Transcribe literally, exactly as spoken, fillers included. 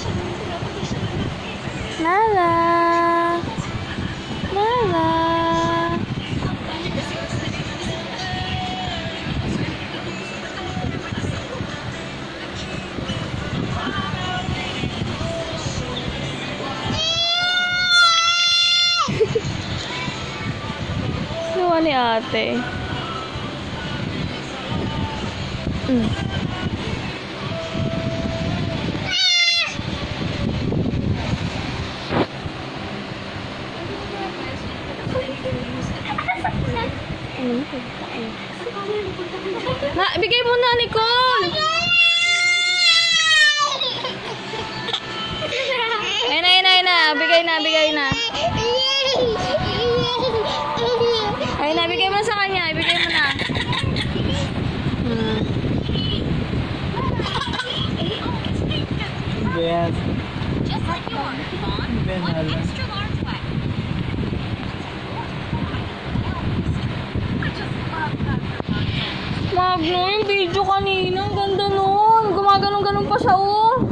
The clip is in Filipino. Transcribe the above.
Nala. Nala. Nawa ni ate. Mm. Na, bigay mo na, Nicole. Ayun na, ayun na, ayun na. Bigay na, bigay na. Ayun na, bigay mo sa kanya. Ibigay mo na. Hmm. Yes. Magno, yung video kanina. Ang ganda nun. Gumaganong-ganong pa siya, oh.